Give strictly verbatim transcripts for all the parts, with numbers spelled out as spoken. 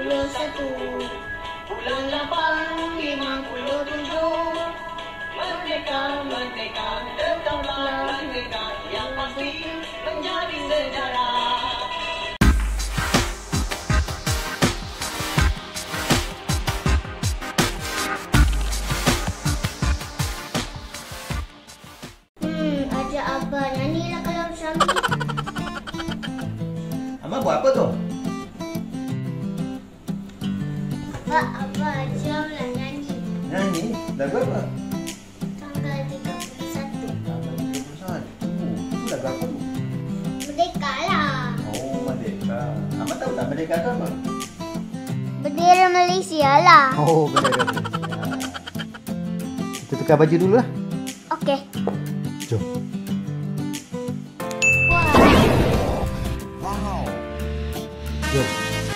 puluh satu bulan delapan lima puluh tujuh Merdeka, merdeka, tetaplah merdeka, yang pasti menjadi sejarah. Hmm, ajak Abah nyanyilah kalau Syami. Abang buat apa tu? Pak, Abah ajamlah nyanyi. Nyanyi? Lagu apa? Tanggal tiga puluh satu. Tanggal tiga puluh satu. Itu lagu apa tu? Merdeka lah. Oh, Merdeka. Abang tahu tak Merdeka tu apa? Bendera Malaysia lah. Oh, bendera Malaysia. Kita tukar baju dulu lah. Okey. Jom. Wah. Jom.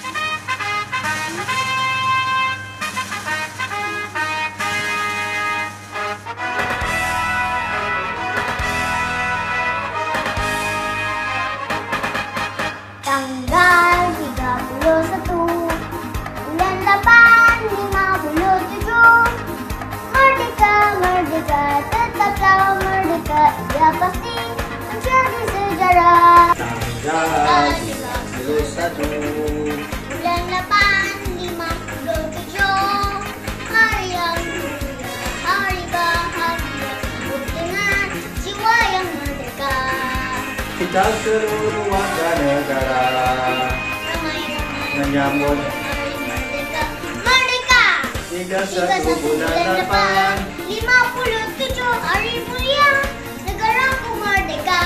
Tanggal tiga puluh satu bulan delapan lima puluh tujuh Merdeka, merdeka, tetaplah merdeka, ia pasti menjadi sejarah. Tanggal tiga puluh satu Bulan delapan lima puluh tujuh hari yang mulia, hari bahagia, hidup dengan jiwa yang merdeka. kita seluruh warga negara Ramai-ramai menyambut hari merdeka, merdeka. tiga puluh tiga satu bulan depan. lima puluh tujuh hari mulia, negaraku merdeka.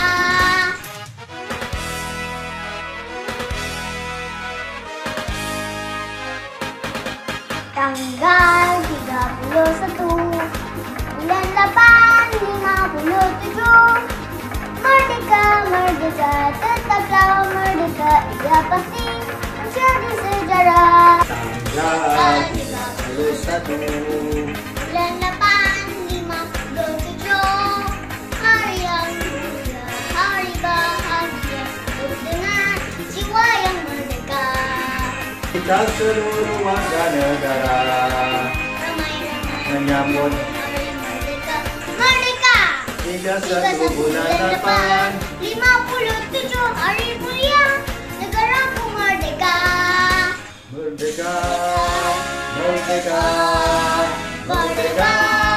Tanggal tiga puluh satu bulan delapan lima puluh tujuh Merdeka, merdeka, tetaplah merdeka, ia pasti menjadi sejarah. Tanggal tiga puluh satu Bulan delapan lima puluh tujuh hari yang mulia, hari bahagia, hidup dengan jiwa yang merdeka. kita seluruh warga negara Ramai-ramai menyambut hari merdeka, merdeka. tiga puluh satu bulan depan. lima puluh tujuh hari mulia, negaraku merdeka. Merdeka, merdeka, Merdeka,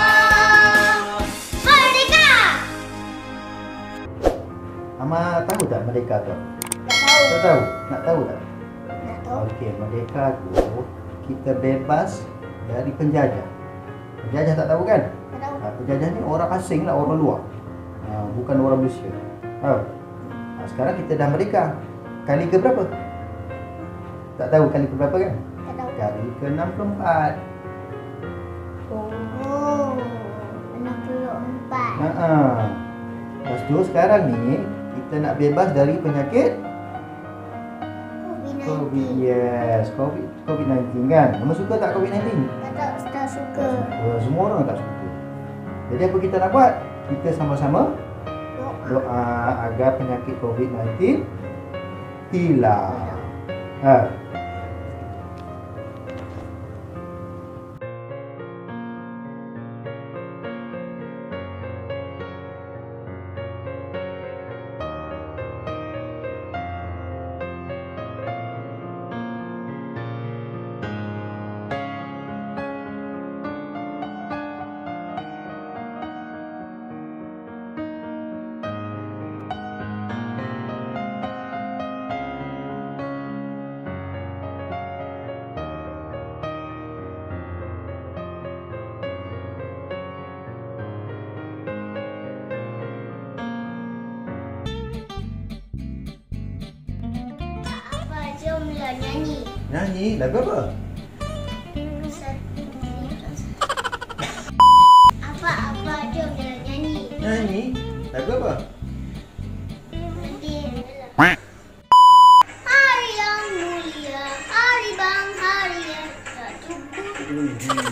merdeka. Ama tahu tak merdeka tu? Tak tahu. Tak tahu? Nak tahu tak? Tak tahu. Okey, merdeka tu kita bebas dari penjajah. Penjajah tak tahu kan? Tak tahu. Ha, penjajah ni orang asing lah, orang luar. Ha, bukan orang Malaysia. Tahu? Ha, sekarang kita dah merdeka. Kali ke berapa? Tak tahu kali ke berapa kan? Tak tahu. Kali ke enam puluh empat. Oh, enam puluh empat. Ha ah. Lepas tu sekarang ni kita nak bebas dari penyakit COVID COVID. sembilan belas. Yes, COVID COVID sembilan belas kan. Kamu suka tak COVID sembilan belas? Tak tahu, tak suka. Oh, semua orang tak suka. Jadi apa kita nak buat? Kita sama-sama Doa. doa agar penyakit COVID sembilan belas hilang. Ha. Apa, jomlah nyanyi. Nyanyi lagu apa? Satu, tiga, satu. Apa, apa, jomlah nyanyi. Nyanyi lagu apa? Bendera. Hari yang mulia, hari bang, hari yang tak cukup.